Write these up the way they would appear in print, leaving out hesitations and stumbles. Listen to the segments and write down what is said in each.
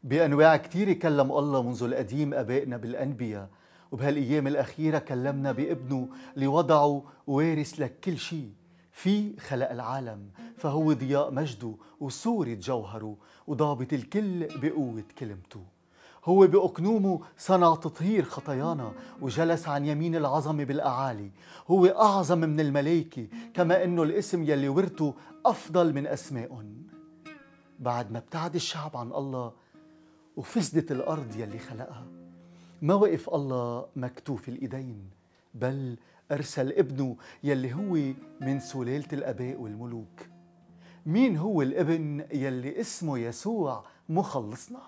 بأنواع كتير كلم الله منذ القديم آبائنا بالأنبياء، وبهالأيام الأخيرة كلمنا بابنه لوضعه وارث لك كل شيء. في خلق العالم، فهو ضياء مجده وصورة جوهره، وضابط الكل بقوة كلمته. هو بأقنومه صنع تطهير خطايانا، وجلس عن يمين العظمة بالأعالي. هو أعظم من الملائكة، كما أنه الاسم يلي ورثه أفضل من أسمائهم. بعد ما ابتعد الشعب عن الله وفسدت الأرض يلي خلقها، ما وقف الله مكتوف الإيدين، بل أرسل ابنه يلي هو من سلالة الآباء والملوك. مين هو الابن يلي اسمه يسوع مخلصنا؟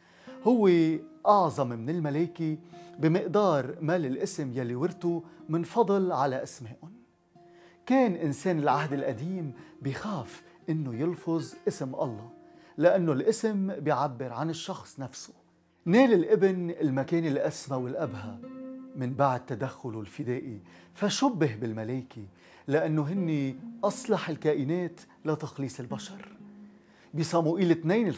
هو أعظم من الملائكة بمقدار ما للاسم يلي ورثه من فضل على أسمائهم. كان إنسان العهد القديم بيخاف إنه يلفظ اسم الله، لأنه الاسم بيعبر عن الشخص نفسه. نال الابن المكان الأسمى والأبهى من بعد تدخله الفدائي، فشبه بالملائكة لأنه هن أصلح الكائنات لتخليص البشر. بصموئيل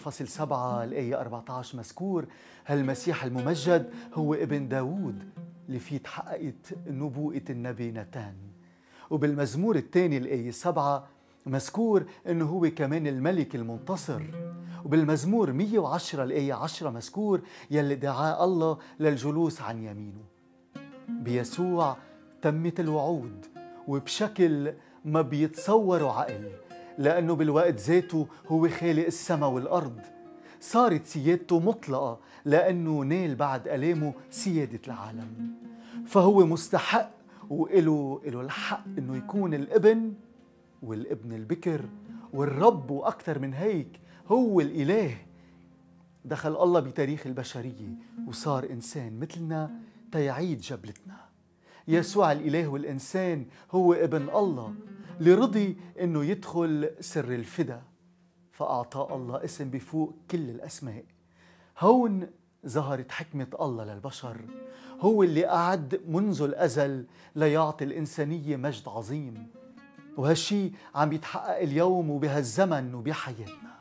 2:7 الآية 14 مذكور هالمسيح الممجد هو ابن داوود اللي فيه تحققت نبوءة النبي ناتان. وبالمزمور الثاني الآية 7 مذكور أنه هو كمان الملك المنتصر. وبالمزمور 110 الآية 10 مذكور يلي دعاه الله للجلوس عن يمينه. بيسوع تمت الوعود وبشكل ما بيتصوروا عقل، لأنه بالوقت ذاته هو خالق السماء والأرض. صارت سيادته مطلقة لأنه نال بعد ألامه سيادة العالم، فهو مستحق وإله الحق أنه يكون الابن والابن البكر والرب، وأكثر من هيك هو الإله. دخل الله بتاريخ البشرية وصار إنسان مثلنا تيعيد جبلتنا. يسوع الإله والإنسان هو ابن الله اللي رضي أنه يدخل سر الفدا، فأعطاه الله اسم بفوق كل الأسماء. هون ظهرت حكمة الله للبشر. هو اللي أعد منذ الأزل ليعطي الإنسانية مجد عظيم، وهالشي عم يتحقق اليوم وبهالزمن وبحياتنا.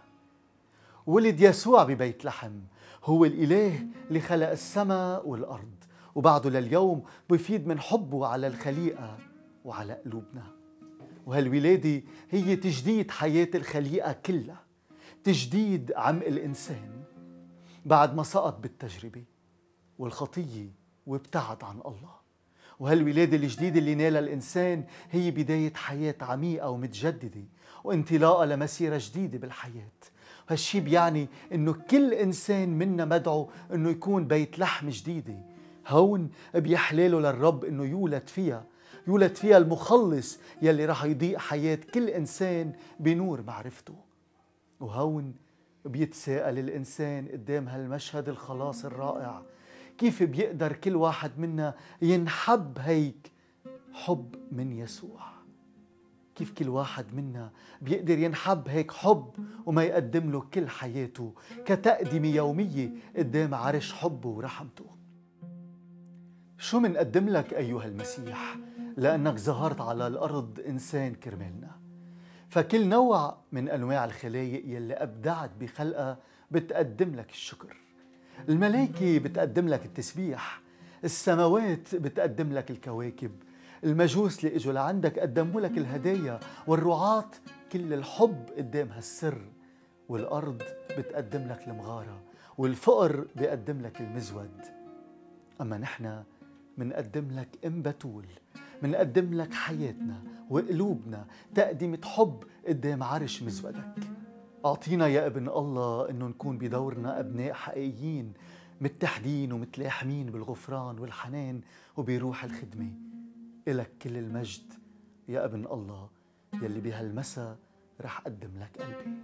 ولد يسوع ببيت لحم، هو الإله اللي خلق السماء والأرض، وبعده لليوم بيفيد من حبه على الخليقة وعلى قلوبنا. وهالولادة هي تجديد حياة الخليقة كلها، تجديد عمق الإنسان بعد ما سقط بالتجربة والخطية وابتعد عن الله. وهالولادة الجديدة اللي نالها الإنسان هي بداية حياة عميقة ومتجددة وانطلاقة لمسيرة جديدة بالحياة. وهالشي بيعني إنه كل إنسان منا مدعو إنه يكون بيت لحم جديدة. هون بيحلاله للرب إنه يولد فيها المخلص يلي رح يضيء حياة كل إنسان بنور معرفته. وهون بيتساءل الإنسان قدام هالمشهد الخلاص الرائع، كيف بيقدر كل واحد منا ينحب هيك حب من يسوع؟ كيف كل واحد منا بيقدر ينحب هيك حب وما يقدم له كل حياته كتقدمة يومية قدام عرش حبه ورحمته؟ شو منقدم لك أيها المسيح لأنك ظهرت على الأرض إنسان كرمالنا؟ فكل نوع من أنواع الخلايق يلي أبدعت بخلقها بتقدم لك الشكر. الملائكة بتقدم لك التسبيح، السماوات بتقدم لك الكواكب، المجوس اللي اجوا لعندك قدموا لك الهدايا، والرعاة كل الحب قدام هالسر، والأرض بتقدم لك المغارة، والفقر بيقدم لك المزود. أما نحن منقدم لك أم بتول، منقدم لك حياتنا وقلوبنا تقدمة حب قدام عرش مزودك. أعطينا يا ابن الله إنه نكون بدورنا أبناء حقيقيين متحدين ومتلاحمين بالغفران والحنان وبروح الخدمة. إلك كل المجد يا ابن الله يلي بهالمسا رح أقدم لك قلبي.